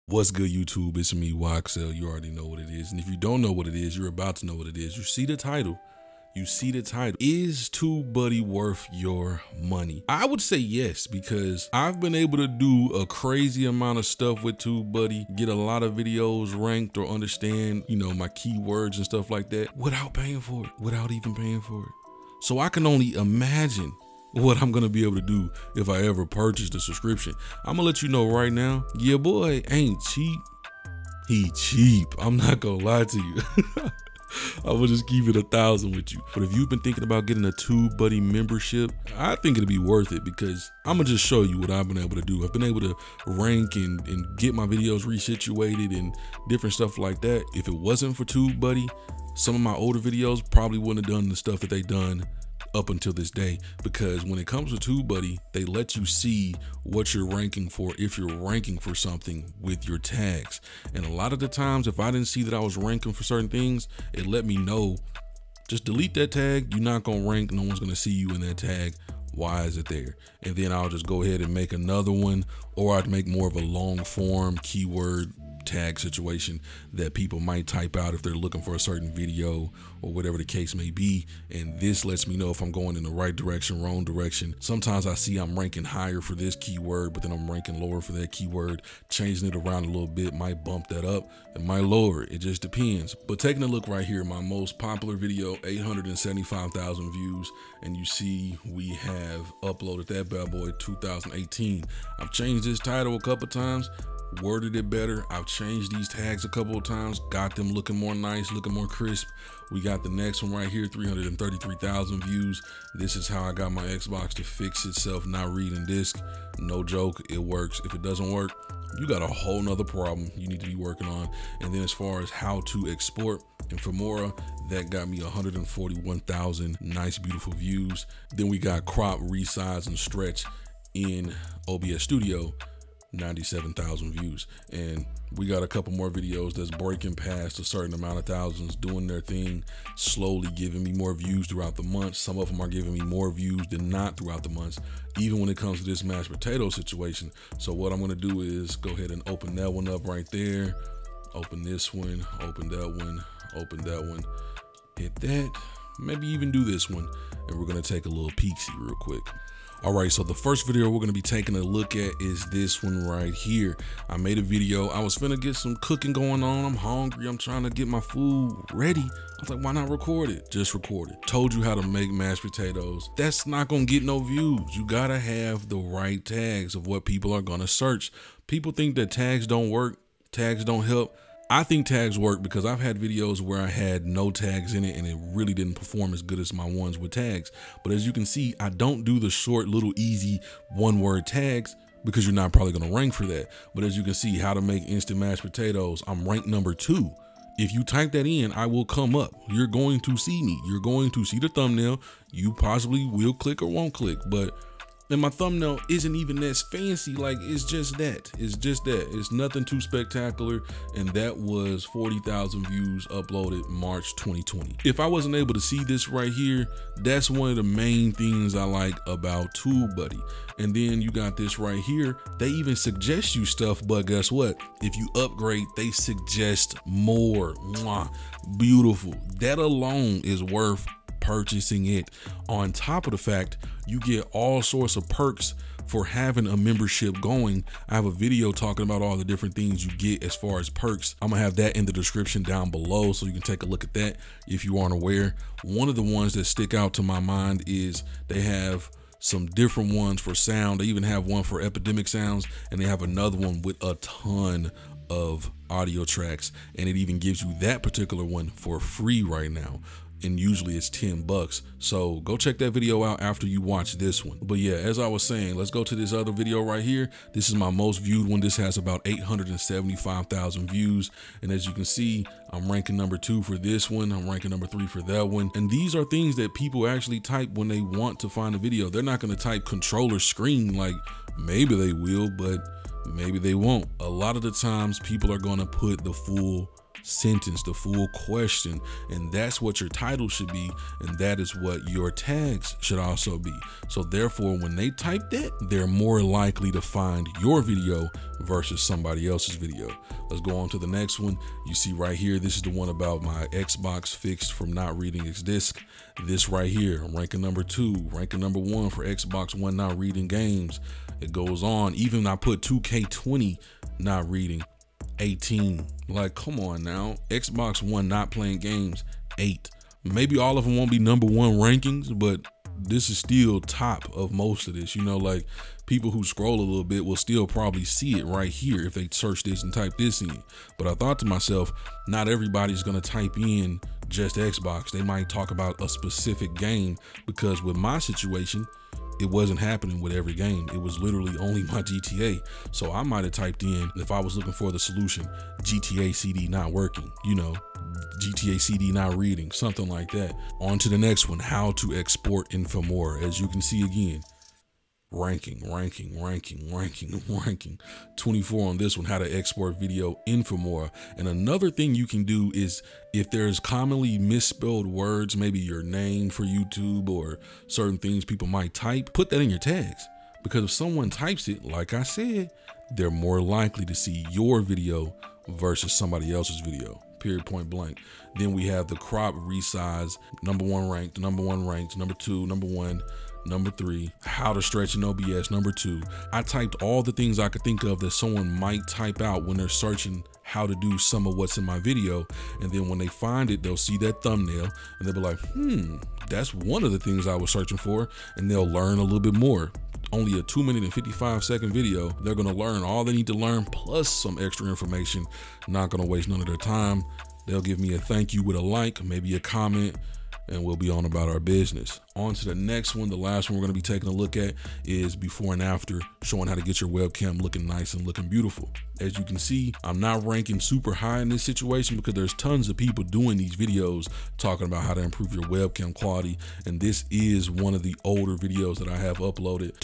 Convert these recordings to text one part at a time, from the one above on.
What's good, YouTube? It's me, Waxel. You already know what it is. And if you don't know what it is, you're about to know what it is. You see the title. Is TubeBuddy worth your money? I would say yes, because I've been able to do a crazy amount of stuff with TubeBuddy, get a lot of videos ranked or understand, my keywords and stuff like that without paying for it, without even paying for it. So I can only imagine what I'm gonna be able to do if I ever purchase the subscription. I'm gonna let you know right now, your boy ain't cheap. He cheap. I'm not gonna lie to you. I will just keep it 1,000 with you. But if you've been thinking about getting a TubeBuddy membership, I think it'll be worth it, because I'm gonna just show you what I've been able to do. I've been able to rank and get my videos resituated and different stuff like that. If it wasn't for TubeBuddy, some of my older videos probably wouldn't have done the stuff that they done up until this day, because when it comes to TubeBuddy, they let you see what you're ranking for, if you're ranking for something with your tags. And a lot of the times, if I didn't see that I was ranking for certain things, it let me know, just delete that tag. You're not gonna rank, no one's gonna see you in that tag. Why is it there? And then I'll just go ahead and make another one, or I'd make more of a long form keyword tag situation that people might type out if they're looking for a certain video or whatever the case may be. And this lets me know if I'm going in the right direction, wrong direction. Sometimes I see I'm ranking higher for this keyword, but then I'm ranking lower for that keyword. Changing it around a little bit might bump that up, it might lower it. It just depends. But taking a look right here, my most popular video, 875,000 views, and you see we have uploaded that bad boy 2018. I've changed this title a couple times, worded it better. I've changed these tags a couple of times, got them looking more nice, looking more crisp. We got the next one right here, 333,000 views. This is how I got my Xbox to fix itself not reading disc. No joke, it works. If it doesn't work, you got a whole nother problem you need to be working on. And then as far as how to export in Filmora, that got me 141,000 nice, beautiful views. Then we got crop, resize, and stretch in OBS Studio, 97,000 views. And we got a couple more videos that's breaking past a certain amount of thousands, doing their thing, slowly giving me more views throughout the months. Some of them are giving me more views than not throughout the months, even when it comes to this mashed potato situation. So what I'm going to do is go ahead and open that one up right there, open this one, open that one, open that one, hit that, maybe even do this one, and we're going to take a little peek-see real quick. All right, so the first video we're gonna be taking a look at is this one right here. I made a video. I was finna get some cooking going on. I'm hungry. I'm trying to get my food ready. I was like, why not record it? Just record it. Told you how to make mashed potatoes. That's not gonna get no views. You gotta have the right tags of what people are gonna search. People think that tags don't work, tags don't help. I think tags work, because I've had videos where I had no tags in it and it really didn't perform as good as my ones with tags. But as you can see, I don't do the short, little, easy one-word tags, because you're not probably gonna rank for that. But as you can see, how to make instant mashed potatoes, I'm ranked number 2. If you type that in, I will come up. You're going to see me. You're going to see the thumbnail. You possibly will click or won't click, but and my thumbnail isn't even as fancy. Like, it's just that. It's just that. It's nothing too spectacular. And that was 40,000 views uploaded March 2020. If I wasn't able to see this right here, that's one of the main things I like about TubeBuddy. And then you got this right here. They even suggest you stuff, but guess what? If you upgrade, they suggest more. Mwah. Beautiful. That alone is worth purchasing it. On top of the fact, you get all sorts of perks for having a membership going. I have a video talking about all the different things you get as far as perks. I'm gonna have that in the description down below, so you can take a look at that if you aren't aware. One of the ones that stick out to my mind is they have some different ones for sound. They even have one for epidemic sounds, and they have another one with a ton of audio tracks, and it even gives you that particular one for free right now. And usually it's $10. So go check that video out after you watch this one. But yeah, as I was saying, let's go to this other video right here. This is my most viewed one. This has about 875,000 views. And as you can see, I'm ranking number 2 for this one. I'm ranking number 3 for that one. And these are things that people actually type when they want to find a video. They're not going to type controller screen. Like, maybe they will, but maybe they won't. A lot of the times people are going to put the full sentence, the full question. And that's what your title should be. And that is what your tags should also be. So therefore, when they type that, they're more likely to find your video versus somebody else's video. Let's go on to the next one. You see right here, this is the one about my Xbox fixed from not reading its disc. This right here, ranking number 2, ranking number 1 for Xbox One not reading games. It goes on. Even I put 2K20 not reading, 18. Like, come on now. Xbox One not playing games, 8. Maybe all of them won't be number 1 rankings, but this is still top of most of this. You know, like people who scroll a little bit will still probably see it right here if they search this and type this in. But I thought to myself, not everybody's gonna type in just Xbox. They might talk about a specific game, because with my situation, it wasn't happening with every game. It was literally only my GTA. So I might have typed in, if I was looking for the solution, GTA CD not working, you know, GTA CD not reading, something like that. On to the next one, how to export Infomora. As you can see again, ranking. 24 on this one, how to export video Infomora. And another thing you can do is, if there's commonly misspelled words, maybe your name for YouTube or certain things people might type, put that in your tags. Because if someone types it, like I said, they're more likely to see your video versus somebody else's video. Period, point blank. Then we have the crop, resize, number 1 ranked, number 1 ranked, number 2, number 1, number 3, how to stretch in OBS, number 2. I typed all the things I could think of that someone might type out when they're searching how to do some of what's in my video. And then when they find it, they'll see that thumbnail and they'll be like, that's one of the things I was searching for. And they'll learn a little bit more. Only a 2-minute and 55-second video. They're gonna learn all they need to learn, plus some extra information. Not gonna waste none of their time. They'll give me a thank you with a like, maybe a comment, and we'll be on about our business. On to the next one. The last one we're gonna be taking a look at is before and after, showing how to get your webcam looking nice and looking beautiful. As you can see, I'm not ranking super high in this situation because there's tons of people doing these videos talking about how to improve your webcam quality. And this is one of the older videos that I have uploaded,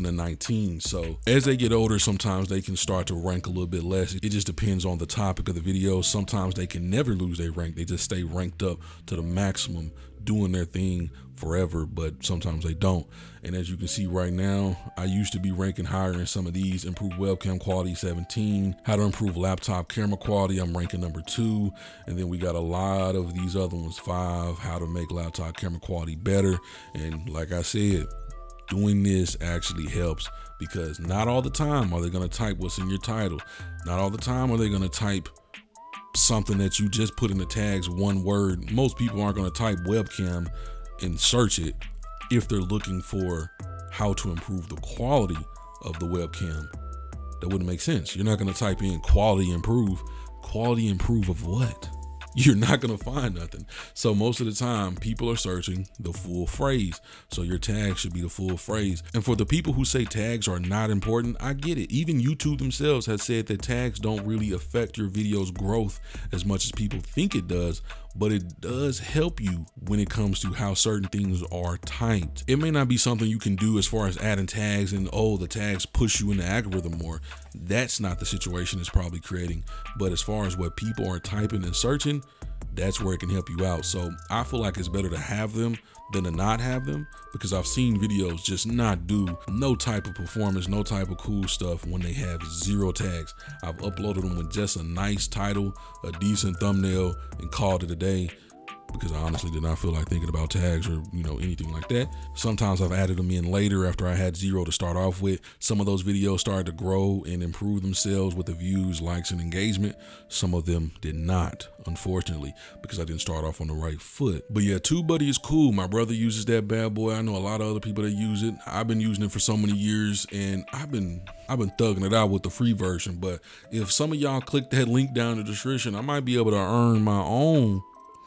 2019. So as they get older, sometimes they can start to rank a little bit less. It just depends on the topic of the video. Sometimes they can never lose their rank. They just stay ranked up to the maximum, doing their thing forever, but sometimes they don't. And as you can see right now, I used to be ranking higher in some of these. Improve webcam quality, 17. How to improve laptop camera quality, I'm ranking number 2. And then we got a lot of these other ones, 5. How to make laptop camera quality better. And like I said, doing this actually helps, because not all the time are they gonna type what's in your title. Not all the time are they gonna type something that you just put in the tags, one word. Most people aren't gonna type webcam and search it if they're looking for how to improve the quality of the webcam. That wouldn't make sense. You're not gonna type in quality improve. Quality improve of what? You're not gonna find nothing. So most of the time, people are searching the full phrase. So your tag should be the full phrase. And for the people who say tags are not important, I get it. Even YouTube themselves has said that tags don't really affect your video's growth as much as people think it does, but it does help you when it comes to how certain things are typed. It may not be something you can do as far as adding tags and, oh, the tags push you in the algorithm more. That's not the situation it's probably creating. But as far as what people are typing and searching, that's where it can help you out. So I feel like it's better to have them than to not have them, because I've seen videos just not do no type of performance, no type of cool stuff when they have 0 tags. I've uploaded them with just a nice title, a decent thumbnail, and called it a day, because I honestly did not feel like thinking about tags or, you know, anything like that. Sometimes I've added them in later after I had 0 to start off with. Some of those videos started to grow and improve themselves with the views, likes, and engagement. Some of them did not, unfortunately, because I didn't start off on the right foot. But yeah, TubeBuddy is cool. My brother uses that bad boy. I know a lot of other people that use it. I've been using it for so many years, and I've been thugging it out with the free version. But if some of y'all click that link down in the description, I might be able to earn my own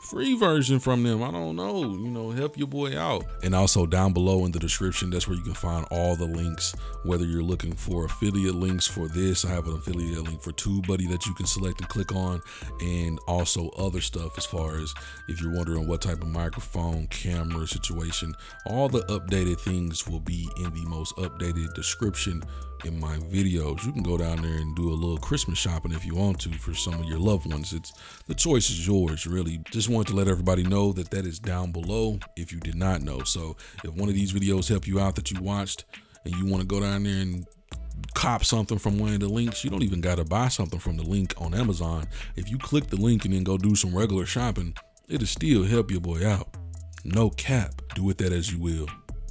free version from them. I don't know, you know, help your boy out. And also down below in the description, that's where you can find all the links, whether you're looking for affiliate links for this. I have an affiliate link for TubeBuddy that you can select and click on, and also other stuff as far as if you're wondering what type of microphone, camera situation, all the updated things will be in the most updated description in my videos. You can go down there and do a little Christmas shopping if you want to for some of your loved ones. It's the choice is yours, really. Just wanted to let everybody know that that is down below if you did not know. So if one of these videos help you out that you watched and you want to go down there and cop something from one of the links, you don't even got to buy something from the link on Amazon. If you click the link and then go do some regular shopping, it'll still help your boy out. No cap. Do with that as you will.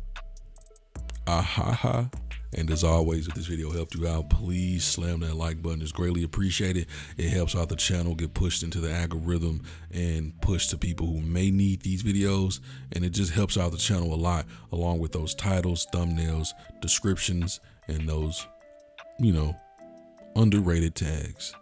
Ahaha. And as always, if this video helped you out, please slam that like button. It's greatly appreciated. It helps out the channel get pushed into the algorithm and pushed to people who may need these videos. And it just helps out the channel a lot, along with those titles, thumbnails, descriptions, and those, you know, underrated tags.